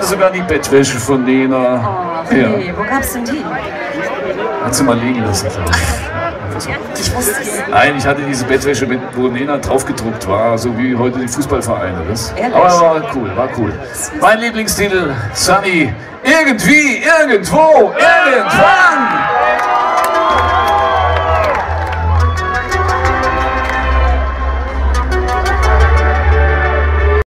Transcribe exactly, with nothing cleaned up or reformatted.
sogar die Bettwäsche von Lena. Oh, nee, ja. Wo gab's denn die? Hat sie mal liegen lassen. Ich wusste es. Nein, ich hatte diese Bettwäsche, wo Lena drauf gedruckt war, so wie heute die Fußballvereine. Das. Ehrlich? Aber war cool, war cool. Mein Lieblingstitel, Sunny, irgendwie, irgendwo, irgendwann.